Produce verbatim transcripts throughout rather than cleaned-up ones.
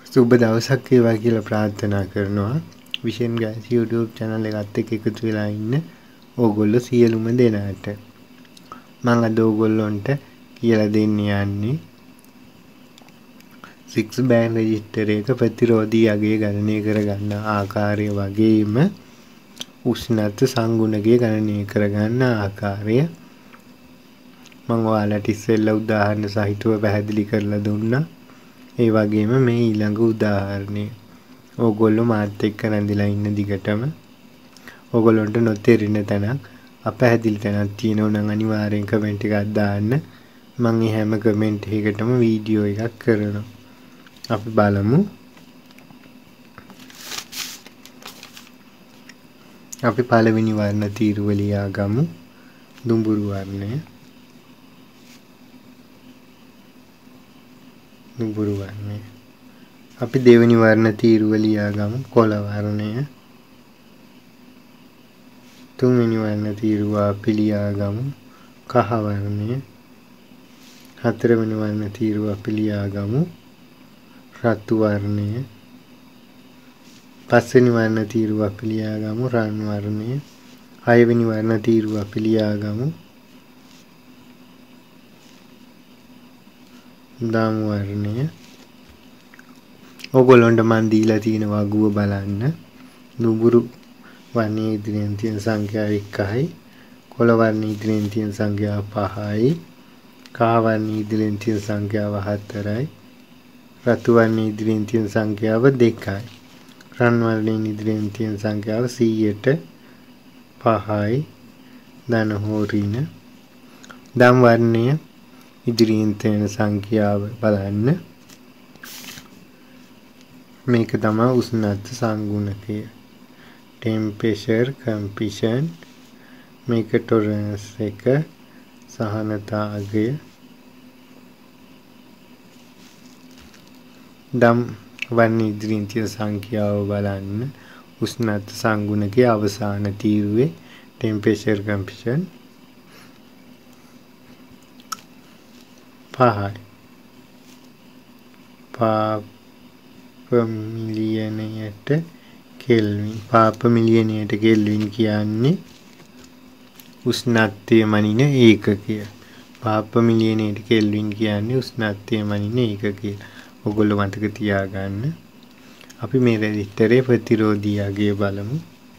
සුබ දවසක් වේවා කියලා ප්‍රාර්ථනා කරනවා. විෂන් ගයිස් YouTube channel එකත් එක්ක එකතු වෙලා ඉන්න ඕගොල්ලෝ සියලුම දෙනාට. මම අද ඕගොල්ලන්ට කියලා දෙන්න යන්නේ six band register එක ප්‍රතිරෝධී අගය ගණනය කරගන්න ආකාරය වගේම උෂ්ණත්ව සංගුණකය ගණනය කරගන්න ආකාරය මම ඔයාලට ඉස්සෙල්ලා උදාහරණ සහිතව පැහැදිලි කරලා දුන්නා. ඒ වගේම මේ ඊළඟ උදාහරණය ඕගොල්ලෝ මාත් එක්ක රැඳිලා ඉන්න දිගටම ඕගොල්ලන්ට නොතේරෙන තැනක් අපැහැදිලි තැනක් තියෙනවා නම් අනිවාර්යෙන් කමෙන්ට් එකක් දාන්න. මම මේ හැම කමෙන්ට් එකකටම වීඩියෝ එකක් කරනවා. අපි බලමු. අපි පළවෙනි වර්ණ තීරුව ලියා ගමු. දුඹුරු වර්ණය. දුඹුරු වර්ණය. අපි දෙවෙනි වර්ණ තීරුව ලියා ගමු. කොළ වර්ණය. තුන්වෙනි වර්ණ තීරුව අපි ලියා ගමු. කහ වර්ණය. හතරවෙනි වර්ණ තීරුව අපි ලියා ගමු. රතු වර්ණය. පස්වෙනි වර්ණ තීරුව අපි ලියා ගමු. රන් වර්ණය. හයවෙනි වර්ණ තීරුව අපි ලියා ගමු. දම් වර්ණය. ඕගොල්ලන්ට මන් දීලා තියෙන වගුව බලන්න. දුඹුරු වර්ණයේ ඉදිරියෙන් තියෙන සංඛ්‍යාව එකයි. කොළ වර්ණයේ ඉදිරියෙන් තියෙන සංඛ්‍යාව පහයි. කහ වර්ණයේ ඉදිරියෙන් තියෙන සංඛ්‍යාව හතරයි. රතු වර්ණයේ ඉදිරියෙන් තියෙන සංඛ්‍යාව දෙකයි. රන් වර්ණයේ ඉදිරියෙන් තියෙන සංඛ්‍යාව සීයට පහයි. ධන හෝරින. දම් වර්ණයේ ඉදිරියෙන් තියෙන සංඛ්‍යාව බලන්න. මේක තමයි උෂ්ණත්ව සංගුණකය. temperature coefficient. මේක tolerance එක. සහනතා අගය. දම් වර්ණ ඉදිරියෙන් තියෙන සංඛ්‍යාව බලන්න. උෂ්ණත්ව සංගුණකයේ අවසාන තීරුවේ temperature coefficient පහයි. පාප මිලියනයට කෙල්වින්. පාප මිලියනයට කෙල්වින් කියන්නේ උෂ්ණත්වය මනින ඒකකය. පාප මිලියනයට කෙල්වින් කියන්නේ උෂ්ණත්වය මනින ඒකකය. ඔයගොල්ලෝ මතක තියාගන්න. අපි මේ රෙජිස්ටරේ ප්‍රතිරෝධී අගය බලමු.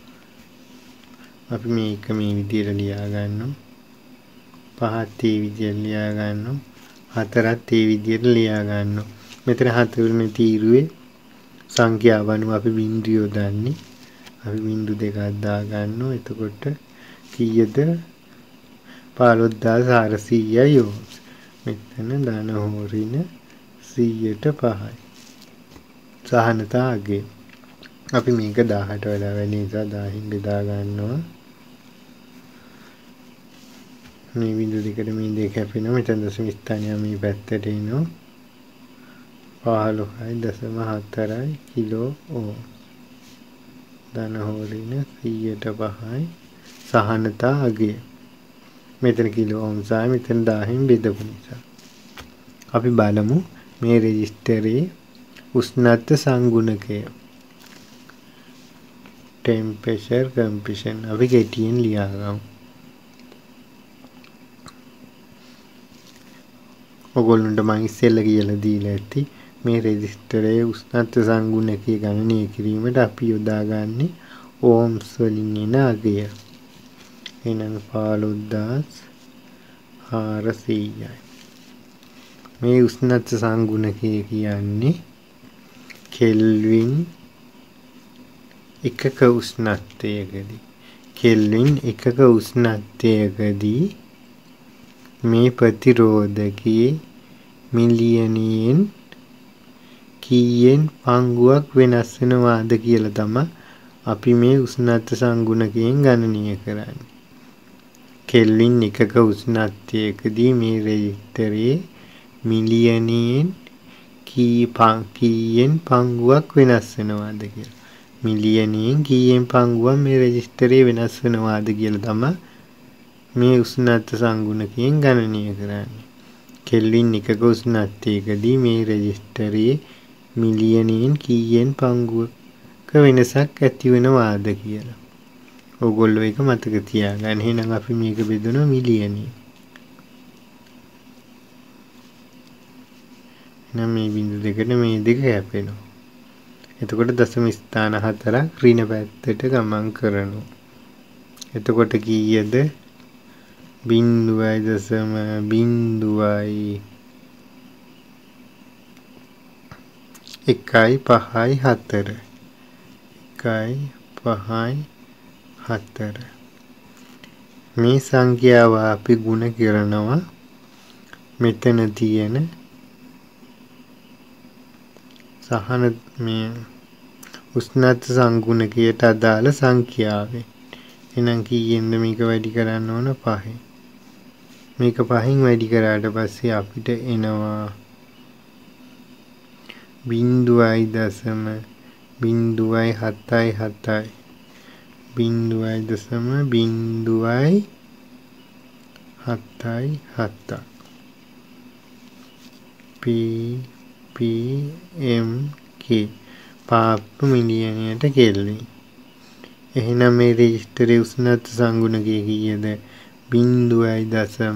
අපි මේක මේ විදිහට ලියා ගන්නවා. පහත් ඒ විදිහට ලියා ගන්නවා. හතරත් ඒ විදිහට ලියා ගන්නවා. මෙතන හතරවෙනි තීරුවේ සංඛ්‍යාව අනුව අපි බිංදු යොදන්නේ. අපි බිංදු දෙකක් දා ගන්නවා. එතකොට කීයද? පහළොස් හදාස් හාරසීයයි. මෙතන ධන හෝරින සීයට පහයි. සහනතා අගය. අපි මේක දහට වඩා වැඩි නිසා දහයෙන් බෙදා ගන්නවා. මේ බිංදු දෙකට මේ දෙක කැපෙනවා. මෙතන දශම ස්ථානය මේ පැත්තට එනවා. පහළොස්යි දශම හතරයි කිලෝ ඕම්. ධන හෝරින සීයට පහයි. සහනතා අගය. මෙතන කිලෝ ඕම් සහ මෙතන දහයෙන් බෙදපු නිසා. අපි බලමු මේ රෙජිස්ටරේ උෂ්ණත්ව සංගුණකය. temperature coefficient අපි කෙටියෙන් ලියා ගමු. ඔයගොල්ලන්ට මම ඉස්සෙල්ලා කියලා දීලා ඇති මේ රෙජිස්ටරයේ උෂ්ණත්ව සංගුණකය ගණනය කිරීමට අපි යොදාගන්නේ ඕම්ස් වලින් එන අගය. එහෙනම් පහළොස් හදාස් හාරසීයයි. මේ උෂ්ණත්ව සංගුණකය කියන්නේ කෙල්වින් එකක උෂ්ණත්වයකදී කෙල්වින් එකක උෂ්ණත්වයකදී මේ ප්‍රතිරෝධකයේ මිලියනියෙන් කීයෙන් පංගුවක් වෙනස් වෙනවාද කියලා තමයි අපි මේ උෂ්ණත්ව සංගුණකයෙන් ගණනය කරන්නේ. කෙල්වින් එකක උෂ්ණත්වයකදී මේ රෙජිස්ටරයේ මිලියනියෙන් කී කීයෙන් පංගුවක් වෙනස් වෙනවාද කියලා. මිලියනියෙන් කීයෙන් පංගුවක් මේ රෙජිස්ටරයේ වෙනස් වෙනවාද කියලා තමයි මේ උෂ්ණත්ව සංගුණකයෙන් ගණනය කරන්නේ. කෙල්වින් එකක උෂ්ණත්වයකදී මේ රෙජිස්ටරයේ මිලියනයෙන් කීයෙන් පංගුවක වෙනසක් ඇති වෙනවාද කියලා. ඕගොල්ලෝ ඒක මතක තියාගන්න. එහෙනම් අපි මේක බෙදනවා මිලියනයෙන්. එහෙනම් මේ බිංදු දෙකට මේ දෙක කැපෙනවා. එතකොට දශම ස්ථාන හතරක් ඍණ පැත්තට ගමන් කරනවා. එතකොට කීයද? බිංදුවයි දශම බිංදුවයි එකයි පහයි හතර. එකයි පහයි හතර. මේ සංඛ්‍යාව අපි ගුණ කරනවා මෙතන තියෙන සහන මේ උෂ්ණත්ව සංගුණකයට අදාළ සංඛ්‍යාවෙන්. එහෙනම් කීයෙන්ද මේක වැඩි කරන්න ඕන? පහෙන්. මේක පහෙන් වැඩි කරාට පස්සේ අපිට එනවා බිංදුවයි දශම බිංදුවයි හතයි හතයි බිංදුවයි දශම බිංදුවයි හතයි හතයි P P M K පාප්පු මිලියනයට කෙල්වින්. එහෙනම් මේ රෙජිස්ටරේ උෂ්ණත්ව සංගුණකය කීයද? බිංදුවයි දශම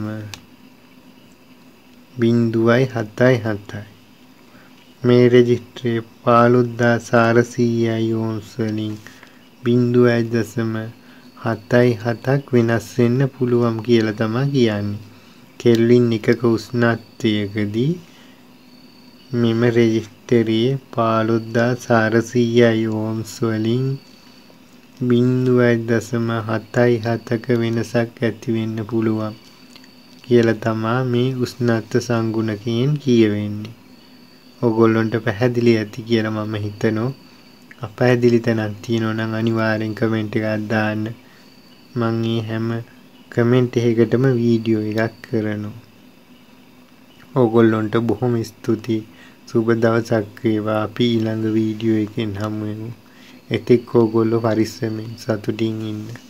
බිංදුවයි හතයි හතයි. මේ රෙජිස්ටරේ පහළොස් හදාස් හාරසීයයි ඕම්ස් වලින් බිංදුවයි දශම හතයි හතක් වෙනස් වෙන්න පුළුවන් කියලා තමයි කියන්නේ. කෙල්වින් එකක උෂ්ණත්වයකදී මෙම රෙජිස්ටරයේ පහළොස් හදාස් හාරසීයයි ඕම්ස් වලින් බිංදුවයි දශම හතයි හතක වෙනසක් ඇති වෙන්න පුළුවන් කියලා තමයි මේ උෂ්ණත්ව සංගුණකයෙන් කියවෙන්නේ. ඔයගොල්ලන්ට පැහැදිලි ඇති කියලා මම හිතනවා. අපැහැදිලි තැනක් තියෙනවා නම් අනිවාර්යෙන් කමෙන්ට් එකක් දාන්න. මම මේ හැම කමෙන්ට් එකකටම වීඩියෝ එකක් කරනවා. ඔයගොල්ලන්ට බොහොම ස්තුතියි. සුබ දවසක් වේවා. අපි ඊළඟ වීඩියෝ එකෙන් හමු වෙමු. එතෙක් ඔයගොල්ලෝ පරිස්සමෙන් සතුටින් ඉන්න.